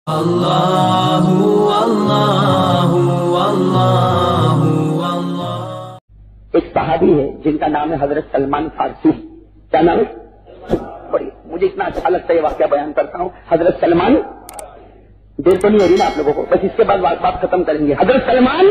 اللہ اللہ اللہ اللہ۔ ایک صحابی ہے جن کا نام ہے حضرت سلمان فارسی۔ کیا نام ہے؟ بڑی مجھے اتنا اچھا لگتا ہے یہ واقعہ بیان کرتا ہوں۔ حضرت سلمان، دیر تو نہیں ہو رہی نا آپ لوگوں کو، بس اس کے بعد بات ختم کریں گے۔ حضرت سلمان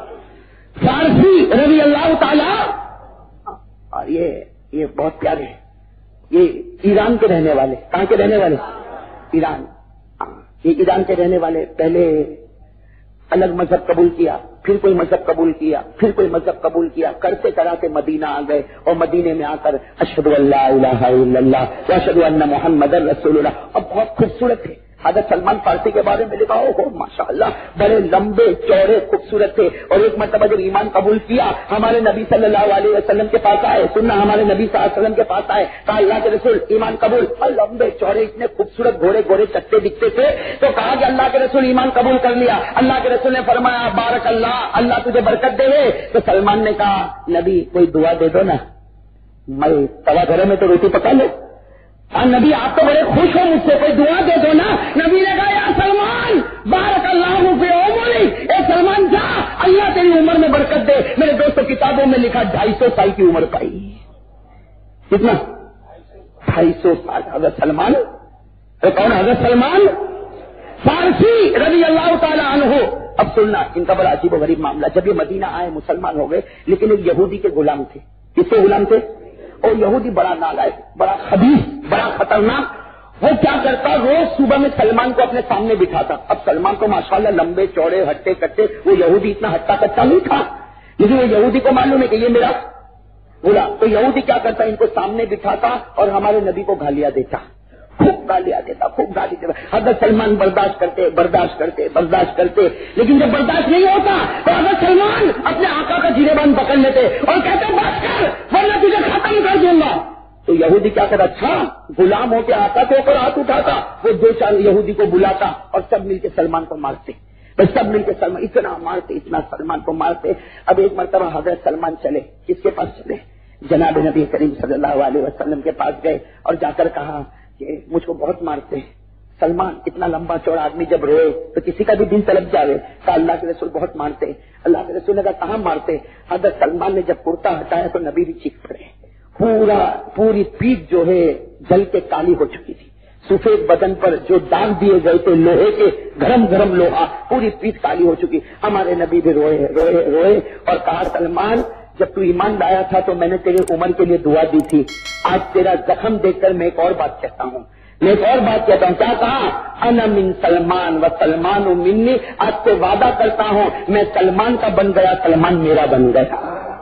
فارسی رضی اللہ تعالی، اور یہ بہت پیارے ہیں، یہ ایران کے رہنے والے۔ کہاں کے رہنے والے؟ ایران۔ یہ ایران کے رہنے والے، پہلے الگ مذہب قبول کیا، پھر کوئی مذہب قبول کیا، پھر کوئی مذہب قبول کیا، کرتے کراتے مدینہ آ گئے، اور مدینے میں آ کر اشہد ان لا الہ الا اللہ واشہد ان محمد رسول اللہ، اور بہت خوبصورت ہے۔ حضرت سلمان فارسی کے بارے میں لکھا ہو ماشاءاللہ بڑے لمبے چوڑے خوبصورت تھے، اور ایک مرتبہ جب ایمان قبول کیا ہمارے نبی صلی اللہ علیہ وسلم کے پاس آئے، سننا ہمارے نبی صلی اللہ علیہ وسلم کے پاس آئے، کہا اللہ کے رسول ایمان قبول، اور لمبے چوڑے اتنے خوبصورت گھوڑے گھوڑے چکتے دکھتے تھے، تو کہا کہ اللہ کے رسول ایمان قبول کر لیا۔ اللہ کے رسول نے فرمایا بارک اللہ، اللہ تجھے برکت دے۔ تو سلمان نے کہا نبی کوئی دعا دے دو نا، میں توا گھر میں تو روٹی پکا لو، نبی آپ تو بڑے خوش ہو مجھ سے، کوئی دعا دے دو نا۔ نبی نے کہا یا سلمان بارک اللہ فی عمری، اے سلمان جا اللہ تیری عمر میں برکت دے۔ میرے دوستوں کتابوں میں لکھا 250 سال کی عمر پائی۔ کتنا؟ 250 سال۔ حضرت سلمان کون؟ حضرت سلمان فارسی رضی اللہ تعالی عنہ۔ اب سننا ان کا بڑا عجیب و غریب معاملہ، جب یہ مدینہ آئے مسلمان ہو گئے، لیکن ایک یہودی کے غلام تھے۔ کس کے غلام تھے؟ اور یہودی بڑا نالائق، بڑا خبیث، بڑا خطرناک۔ وہ کیا کرتا، روز صبح میں سلمان کو اپنے سامنے بٹھاتا۔ اب سلمان کو ماشاءاللہ لمبے چوڑے ہٹے کٹے، وہ یہودی اتنا ہٹا کٹا نہیں تھا، لیکن وہ یہودی کو معلوم ہے کہ یہ میرا غلام۔ تو یہودی کیا کرتا، ان کو سامنے بٹھاتا اور ہمارے نبی کو گالیاں دیتا، خوب گالیاں دیتا، خوب گالی دیتا۔ حضرت سلمان برداشت کرتے برداشت کرتے برداشت کرتے، لیکن جب برداشت نہیں ہوتا تو حضرت سلمان اپنے آقا کا جیرے پکڑ لیتے اور کہتے بس کر ورنہ تجھے ختم کر دوں گا۔ تو یہودی کیا کرتا، اچھا غلام ہو کے آتا تو اوپر ہاتھ اٹھاتا، وہ 2-4 یہودی کو بلاتا اور سب مل کے سلمان کو مارتے، بس سب مل کے سلمان اتنا مارتے اتنا سلمان کو مارتے۔ اب ایک مرتبہ حضرت سلمان چلے، کس کے پاس چلے؟ جناب نبی کریم صلی اللہ علیہ وسلم کے پاس گئے اور جا کر کہا کہ مجھ کو بہت مارتے ہیں۔ سلمان اتنا لمبا چوڑا آدمی جب روئے تو کسی کا بھی دل تڑپ جاوے۔ کہا اللہ کے رسول بہت مارتے ہیں۔ اللہ کے رسول نے کہا کہاں مارتے؟ حضرت سلمان نے جب کرتا ہٹایا تو نبی بھی چیخ پڑے، پوری پیٹھ جو ہے جل کے کالی ہو چکی تھی، سفید بدن پر جو داغ دیے گئے تھے لوہے کے، گرم گرم لوہا، پوری پیٹھ کالی ہو چکی۔ ہمارے نبی بھی روئے روئے روئے اور کہا سلمان جب تو ایمان لایا تھا تو میں نے تیرے عمر کے لیے دعا دی تھی، آج تیرا زخم دیکھ کر میں ایک اور بات کہتا ہوں، کیا کہا؟ انا من سلمان و سلمان منی، آج سے وعدہ کرتا ہوں میں سلمان کا بن گیا، سلمان میرا بن گیا۔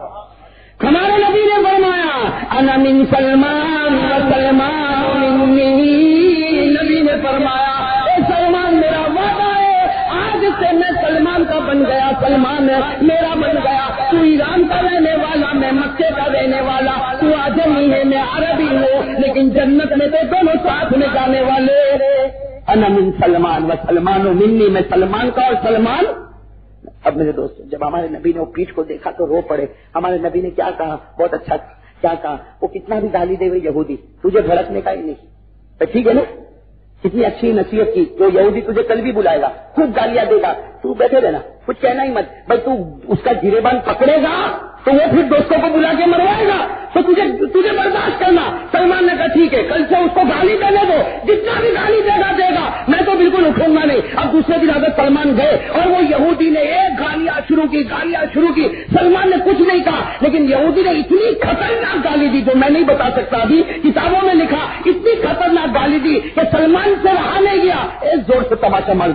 ہمارے نبی نے فرمایا انا من سلمان و سلمان منی، نبی نے فرمایا اے سلمان میرا وعدہ ہے آج سے میں سلمان کا بن گیا، سلمان میرا بن گیا۔ تو ایران کا رہنے والا، میں مکے کا رہنے والا، تو آجمی ہے میں عربی ہوں، لیکن جنت میں تو دونوں ساتھ میں جانے والے۔ انا من سلمان و سلمان منی، میں سلمان کا اور سلمان۔ اب میرے دوست جب ہمارے نبی نے وہ پیٹھ کو دیکھا تو رو پڑے۔ ہمارے نبی نے کیا کہا؟ بہت اچھا کیا کہا، وہ کتنا بھی گالی دے ہوئے یہودی، تجھے بھڑکنے کا ہی نہیں، تو ٹھیک ہے نا، کتنی اچھی نصیحت کی۔ جو یہودی تجھے کل بھی بلائے گا، خوب گالیاں دے گا، تو بیٹھے رہنا، کچھ کہنا ہی مت، بھائی تو اس کا گریبان پکڑے گا تو وہ پھر دوستوں کو بلا کے مروائے گا، تو تجھے برداشت کرنا۔ سلمان نے کہا ٹھیک ہے کل سے اس کو گالی دینے دو، جتنا بھی گالی دے گا میں تو بالکل اٹھوں گا نہیں۔ اب دوسرے دن حضرت سلمان گئے اور وہ یہودی نے ایک گالیاں شروع کی۔ سلمان نے کچھ نہیں کہا، لیکن یہودی نے اتنی خطرناک گالی دی جو میں نہیں بتا سکتا، ابھی کتابوں میں لکھا، اتنی خطرناک گالی دی کہ سلمان سے رہا نہیں گیا، ایک زور سے تماشا مار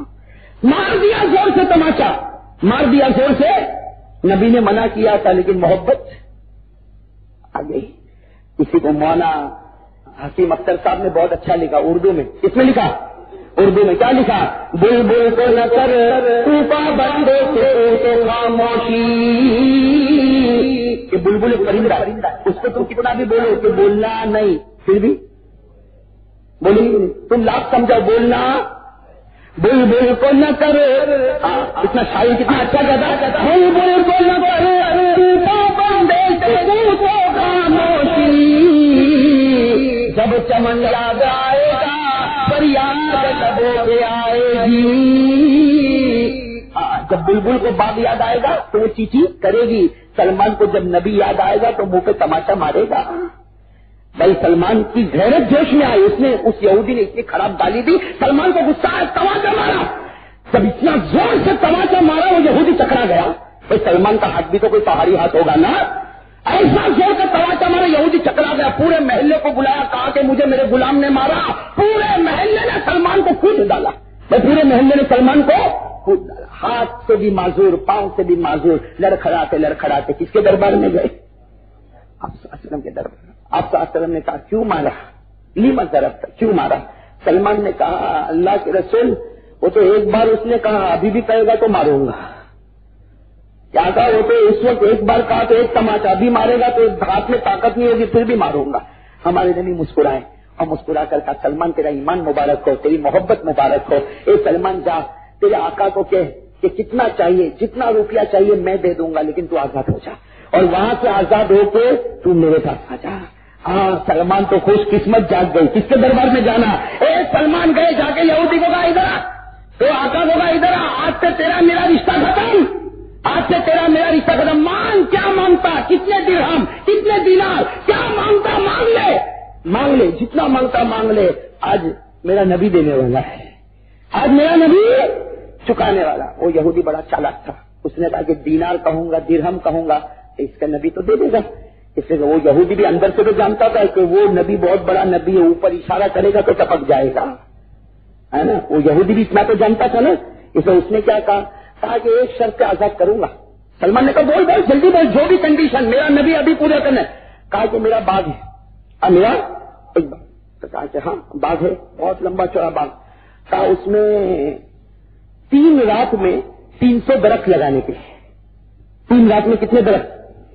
دیا زور سے تماشا مار دیا زور سے۔ نبی نے منع کیا تھا لیکن محبت آ گئی۔ کسی کو مولانا حکیم اختر صاحب نے بہت اچھا لکھا اردو میں، کس میں لکھا؟ اردو میں کیا لکھا؟ بلبل کو نہ کر بندے سے خاموشی، کہ بلبل پرندہ، اس کو تم کتنا بھی بولو کہ بولنا نہیں، پھر بھی بولی تم لاکھ سمجھو بولنا، بلبل کو نہ کر، اتنا شاعری کتنا اچھا کہتا، بلبل کو نہ کر بندے سے خاموشی، جب چمن یاد آئے گا فریاد لبوں پہ آئے گی. جب بلبل کو باغ یاد آئے گا تو وہ چیچی کرے گی. سلمان کو جب نبی یاد آئے گا تو منہ پہ تماچا مارے گا. بھائی سلمان کی غیرت جوش میں آئی. اس نے اس یہودی نے اتنی خراب گالی دی, سلمان کو غصہ آیا, تماچا مارا. جب اتنا زور سے تماچا مارا وہ یہودی چکرا گیا. بھائی سلمان کا ہاتھ بھی تو کوئی پہاڑی ہاتھ ہوگا نا. ایسا زور کا تماچا مارا یہودی چکرا گیا. پورے محلے کو بلایا, کہا کہ مجھے میرے غلام نے مارا. پورے محلے نے سلمان کو کود ڈالا. پورے محلے نے سلمان کو کود ڈالا. ہاتھ سے بھی معذور, پاؤں سے بھی معذور, لڑکھڑاتے کس کے دربار میں گئے؟ آپ صلی اللہ علیہ وسلم کے دربار. آپ صلی اللہ علیہ وسلم نے کہا کیوں مارا؟ لیما ضرب تھا, کیوں مارا؟ سلمان نے کہا اللہ کے رسول وہ تو ایک بار اس نے کہا, ابھی بھی کہے گا تو ماروں گا. کیا کہا؟ وہ تو اس وقت ایک بار کہا تو ایک تماچا, ابھی مارے گا تو ہاتھ میں طاقت نہیں ہوگی پھر بھی ماروں گا. ہمارے نبی مسکرائے اور مسکرا کر کہا سلمان تیرا ایمان مبارک ہو, تیری محبت مبارک ہو. اے سلمان جا تیرے آقا کو کہہ کہ کتنا چاہیے, جتنا روپیہ چاہیے میں دے دوں گا, لیکن تو آزاد ہو جا اور وہاں سے آزاد ہو کے تو میرے پاس آ جا. ہاں سلمان تو خوش قسمت جاگ گئی. کس کے دربار میں جانا؟ اے سلمان گئے, جا کے یہودی کو کہا ادھر آ, تو آقا کو کہا ادھر آ, آج سے تیرا میرا رشتہ ختم, آج سے تیرا میرا رشتہ ختم. مانگ, کیا مانگتا, کتنے درہم, کتنے دینار, کیا مانگتا مانگ لے, جتنا مانگتا مانگ لے. آج میرا نبی دینے والا ہے, آج میرا نبی چکانے والا. وہ یہودی بڑا چالاک تھا. اس نے کہا کہ دینار کہوں گا, درہم کہوں گا, اس کا نبی تو دے دے گا. اس لیے وہ یہودی بھی اندر سے تو جانتا تھا کہ وہ نبی بہت بڑا نبی ہے, اوپر اشارہ کرے گا تو ٹپک جائے گا, ہے نا. وہ یہودی بھی اتنا تو جانتا تھا نا. اس لیے اس نے کیا کہا کہ ایک شرط پہ آزاد کروں گا. سلمان نے کہا بول جلدی بول, جو بھی کنڈیشن, میرا نبی ابھی پورا کرنا ہے. کہا کہ میرا باغ ہے, میرا ایک باغ. تو کہا کہ ہاں باغ ہے, بہت لمبا چوڑا باغ. کہا اس میں 3 رات میں 300 درخت لگانے کے, 3 رات میں کتنے درخت؟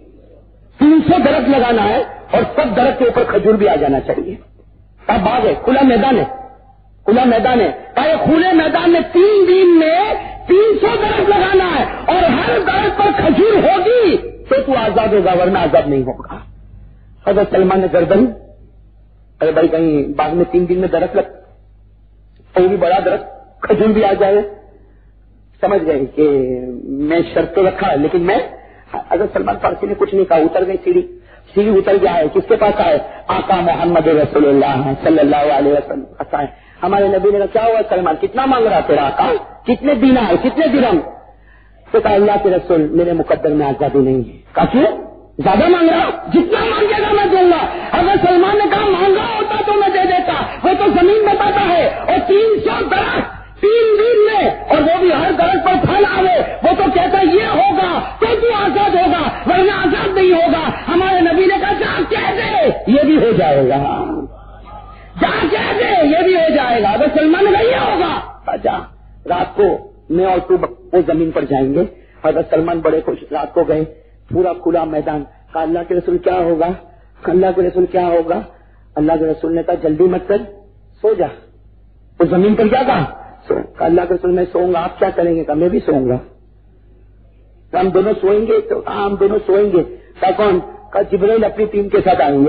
300 درخت لگانا ہے, اور سب درخت کے اوپر کھجور بھی آ جانا چاہیے. کہا باغ ہے, کھلا میدان ہے, کھلا میدان ہے. کہا کھلے میدان میں 3 دن میں 300 درخت لگانا ہے, اور ہر درخت پر کھجور ہوگی تو آزاد ہوگا, ورنہ آزاد نہیں ہوگا. حضرت سلمان نے گردن, ارے بھائی کہیں باغ میں 3 دن میں درخت لگ, کوئی بھی بڑا درخت کھجور بھی آ جائے. سمجھ گئے کہ میں شرط تو رکھا ہے, لیکن میں, اگر سلمان فارسی نے کچھ نہیں کہا, اتر گئی سیڑھی اتر گیا ہے. کس کے پاس آئے؟ آقا محمد رسول اللہ صلی اللہ علیہ وسلم آئے. ہمارے نبی نے کہا کیا ہوا سلمان, کتنا مانگ رہا تیرا آقا, کتنے دینار, کتنے درہم؟ تو کہا اللہ کے رسول میرے مقدر میں آزادی نہیں ہے. کہا کیوں زیادہ مانگ رہا؟ جتنا مانگے گا میں دوں گا. اگر سلمان نے کہا مانگا ہوتا تو میں دے دیتا. وہ تو زمین بتاتا ہے, اور 300 درخت 3 دن میں, اور وہ بھی ہر درخت پر پھل آوے. وہ تو کہتا یہ ہوگا تو آزاد ہوگا, ورنہ آزاد نہیں ہوگا. ہمارے نبی نے کہا جا کہہ دے یہ بھی ہو جائے گا, جا کہہ دے یہ بھی ہو جائے گا. اگر سلمان کا یہ ہوگا, اچھا رات کو میں اور تو وہ زمین پر جائیں گے. حضرت سلمان بڑے خوش, رات کو گئے, پورا کھلا میدان. کہا اللہ کے رسول کیا ہوگا, اللہ کے رسول کیا ہوگا؟ اللہ کے رسول نے کہا جلدی مت کر, سو جا. وہ زمین پر کیا کہا؟ کہا اللہ کے رسول میں سوؤں گا, آپ کیا کریں گے؟ کہا میں بھی سوؤں گا. ہم دونوں سوئیں گے. تو ہم دونوں سوئیں گے. کہا کون؟ کہا جبرائیل اپنی ٹیم کے ساتھ آئیں گے.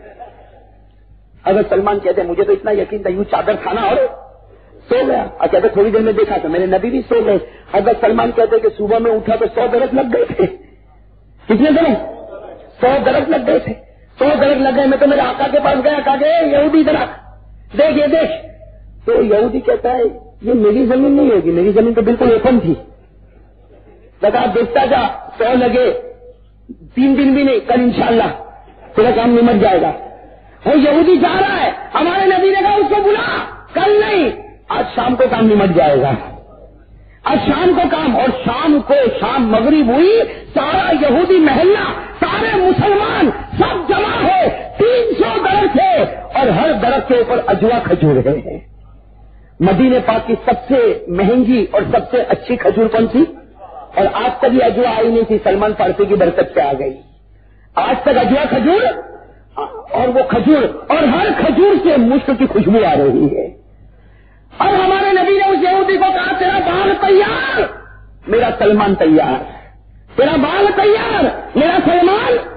اگر سلمان کہتے مجھے تو اتنا یقین تھا, یوں چادر کھانا اور سو گیا. اور کہتے تھوڑی دیر میں دیکھا تو میرے نبی بھی سو گئے. حضرت سلمان کہتے کہ صبح میں اٹھا تو 100 درخت لگ گئے تھے. کتنے درخت؟ 100 درخت لگ گئے تھے. 100 درخت لگ گئے. میں تو میرے آقا کے پاس گیا, کہا کہ یہودی درخت دیکھ, یہ دیکھ. تو یہودی کہتا ہے یہ میری زمین نہیں ہوگی, میری زمین تو بالکل اوپن تھی. لگا دیکھتا جا, 100 لگے, 3 دن بھی نہیں, کل انشاءاللہ تیرا کام نمٹ جائے گا. وہ یہودی جا رہا ہے, ہمارے نبی نے کہا اس کو بلا, کل نہیں آج شام کو کام نمٹ جائے گا, آج شام کو کام. اور شام کو, شام مغرب ہوئی, سارا یہودی محلہ, سارے مسلمان سب جمع ہے, 300 درخت ہے, اور ہر درخت کے اوپر اجوا کھجور ہے. مدینے پاک کی سب سے مہنگی اور سب سے اچھی کھجور کون سی؟ اور آج تک یہ اجوا آئی نہیں تھی, سلمان فارسی کی برکت سے آ گئی. آج تک اجوا کھجور, اور وہ کھجور, اور ہر کھجور سے مشک کی خوشبو آ رہی ہے. اور ہمارے نبی نے اس یہودی کو کہا تیرا باغ تیار, میرا سلمان تیار. تیرا باغ تیار, میرا سلمان.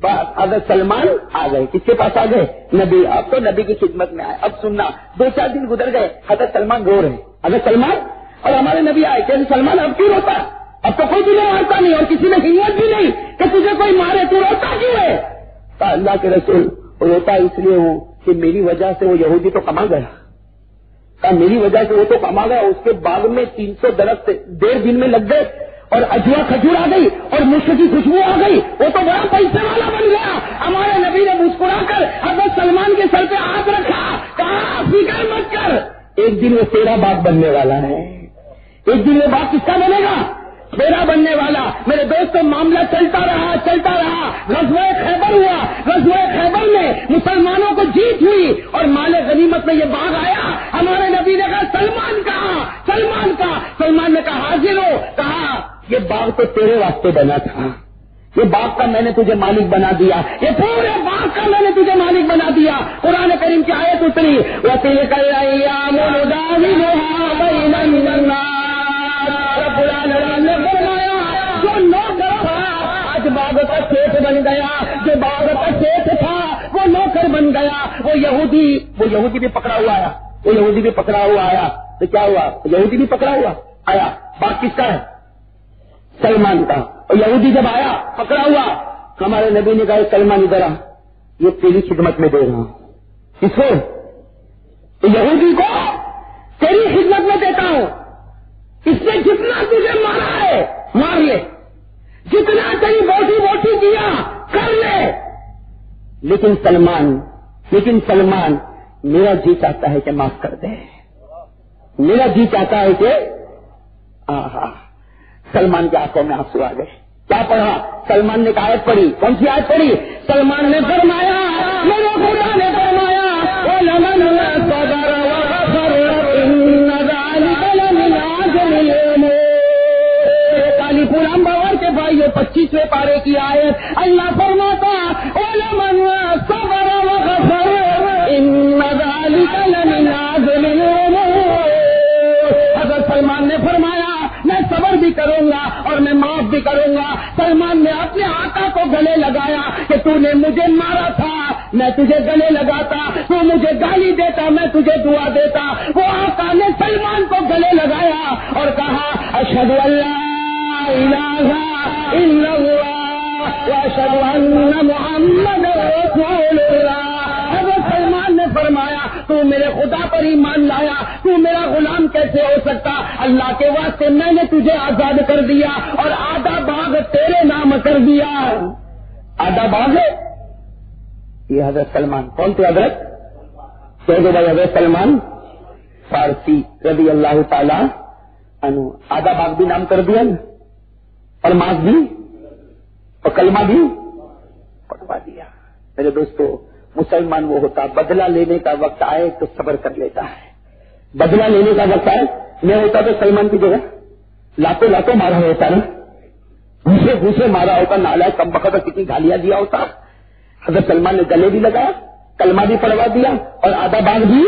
حضرت سلمان آ گئے. کس کے پاس آ گئے؟ نبی. اب تو نبی کی خدمت میں آئے. اب سننا، 2-4 دن گزر گئے، حضرت سلمان رو رہے. حضرت سلمان اور ہمارے نبی آئے کہ سلمان اب کیوں روتا؟ اب تو کوئی تجھے مارتا نہیں اور کسی نے ہمت بھی نہیں کہ تجھے کوئی مارے، تو روتا کیوں ہے؟ تو اللہ کے رسول روتا اس لیے ہوں کہ میری وجہ سے وہ یہودی تو کما گیا. میری وجہ سے وہ تو کما گیا. اس کے باغ میں 300 درخت 1.5 دن میں لگ گئے اور اجوا کھجور آ گئی اور مشک کی خوشبو آ گئی. وہ تو بڑا پیسے والا بن گیا. ہمارے نبی نے مسکرا کر حضرت سلمان کے سر پہ ہاتھ رکھا، کہا فکر مت کر، ایک دن وہ تیرا باغ بننے والا ہے. ایک دن وہ باغ کس کا بنے گا؟ تیرا بننے والا. میرے دوستوں معاملہ چلتا رہا. غزوہ خیبر ہوا. غزوہ خیبر میں مسلمانوں کو جیت ہوئی اور مال غنیمت میں یہ باغ آیا. ہمارے نبی نے کہا سلمان کا. سلمان نے کہا حاضر ہو. کہا یہ باغ تو تیرے واسطے بنا تھا، یہ باغ کا میں نے تجھے مالک بنا دیا، یہ پورے باغ کا میں نے تجھے مالک بنا دیا. قرآن کریم کی آیت اتری، وَتِلْكَ الْأَيَّامُ نُدَاوِلُهَا بَيْنَ النَّاسِ. رب العالمین نے فرمایا جو نوکر تھا آج باغ کا شیخ بن گیا، جو باغ کا شیخ تھا وہ نوکر بن گیا. وہ یہودی بھی پکڑا ہوا آیا. تو کیا ہوا؟ یہودی بھی پکڑا ہوا آیا. باغ کس کا ہے؟ سلمان کا. اور یہودی جب آیا پکڑا ہوا، ہمارے نبی نے کہا سلمان ادھر آ، یہ تیری خدمت میں دے رہا ہوں. کس کو؟ یہودی کو تیری خدمت میں دیتا ہوں. اس نے جتنا تجھے مارا ہے مار لے، جتنا تیری بوٹی کیا کر لے. لیکن سلمان میرا جی چاہتا ہے کہ معاف کر دے. میرا جی چاہتا ہے کہ سلمان کی آنکھوں میں آنسو آ گئے. کیا پڑھا؟ سلمان نے آیت پڑھی. کون سی آیت پڑھی؟ سلمان نے فرمایا، میرے خدا نے فرمایا وَلَمَنْ صَبَرَ وَغَفَرَ إِنَّ ذَلِكَ لَمِنْ عَزْمِ الْأُمُورِ. کالی پورم باور کے بھائیو 25ویں پارے کی آیت. اللہ فرماتا وَلَمَنْ صَبَرَ وَغَفَرَ إِنَّ ذَلِكَ لَمِنْ عَزْمِ الْأُمُورِ. حضرت سلمان نے فرمایا میں صبر بھی کروں گا اور میں معاف بھی کروں گا. سلمان نے اپنے آقا کو گلے لگایا کہ تو نے مجھے مارا تھا، میں تجھے گلے لگاتا، تو مجھے گالی دیتا، میں تجھے دعا دیتا. وہ آقا نے سلمان کو گلے لگایا اور کہا اشہد ان لا الہ الا اللہ واشہد ان محمد رسول اللہ. حضرت سلمان نے فرمایا تو میرے خدا پر ایمان لایا، تو میرا غلام کیسے ہو سکتا؟ اللہ کے واسطے میں نے تجھے آزاد کر دیا اور آدھا باغ تیرے نام کر دیا. آدھا باغ ہے یہ حضرت سلمان. کون تھے حضرت؟ کہہ بھائی حضرت سلمان فارسی رضی اللہ تعالی عنہ. آدھا باغ بھی نام کر دیا اور معاف بھی اور کلمہ بھی پڑھوا دیا. میرے دوستو مسلمان وہ ہوتا بدلہ لینے کا وقت آئے تو صبر کر لیتا ہے. بدلہ لینے کا وقت آئے میں ہوتا تو سلمان کی جگہ لاتوں مارا ہوتا نا، گھوسے مارا ہوتا، نالائق کم بخت کتنی گالیاں دیا ہوتا. حضرت سلمان نے گلے بھی لگایا، کلمہ بھی پڑھوا دیا اور آدھا باغ بھی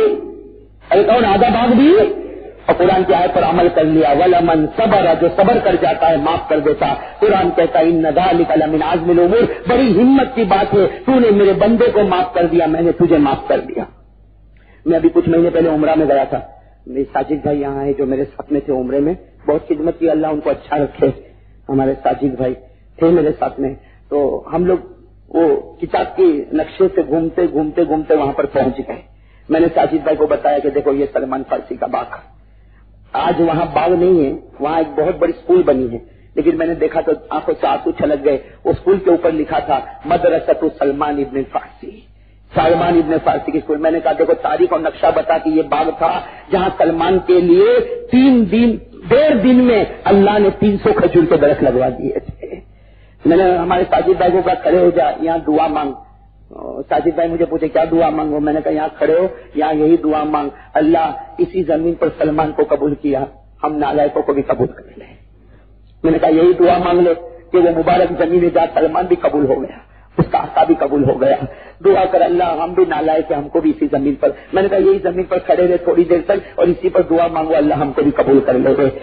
اور قرآن کی آیت پر عمل کر لیا. وَلَمَنْ صَبَرَ جو صبر کر جاتا ہے معاف کر دیتا. قرآن کہتا ہے اِنَّ ذَلِكَ لَمِنْ عَزْمِ الْأُمُورِ. بڑی ہمت کی بات ہے، تو نے میرے بندے کو معاف کر دیا، میں نے تجھے معاف کر دیا. میں ابھی کچھ مہینے پہلے عمرہ میں گیا تھا. میرے ساجد بھائی یہاں ہیں جو میرے ساتھ میں تھے عمرے میں، بہت خدمت کی، اللہ ان کو اچھا رکھے. ہمارے ساجد بھائی تھے میرے ساتھ میں. تو ہم لوگ وہ کتاب کے نقشے سے گھومتے وہاں پر پہنچ گئے. میں نے ساجد بھائی کو بتایا کہ دیکھو یہ سلمان فارسی کا باغ. آج وہاں باغ نہیں ہے، وہاں ایک بہت بڑی اسکول بنی ہے، لیکن میں نے دیکھا تو آنکھوں سے آنسو چھلک گئے. اس اسکول کے اوپر لکھا تھا مدرسۃ سلمان ابن فارسی. سلمان ابن فارسی کی اسکول. میں نے کہا دیکھو تاریخ اور نقشہ بتا کہ یہ باغ تھا جہاں سلمان کے لیے 1.5 دن میں اللہ نے 300 کھجور کے درخت لگوا دیے تھے. میں نے ہمارے ساجد بھائی کو کہا کھڑے ہو جا یہاں دعا مانگ. ساجد بھائی مجھے پوچھے کیا دعا مانگو؟ میں نے کہا یہاں کھڑے ہو، یہاں یہی دعا مانگ، اللہ اسی زمین پر سلمان کو قبول کیا، ہم نالائقوں کو بھی قبول کر لیں. میں نے کہا یہی دعا مانگ لے کہ وہ مبارک زمین جہاں سلمان بھی قبول ہو گیا، اس کا آقا بھی قبول ہو گیا. دعا کر اللہ ہم بھی نالائق ہیں، ہم کو بھی اسی زمین پر. میں نے کہا یہی زمین پر کھڑے رہے تھوڑی دیر تک اور اسی پر دعا مانگو اللہ ہم کو بھی قبول کر لے.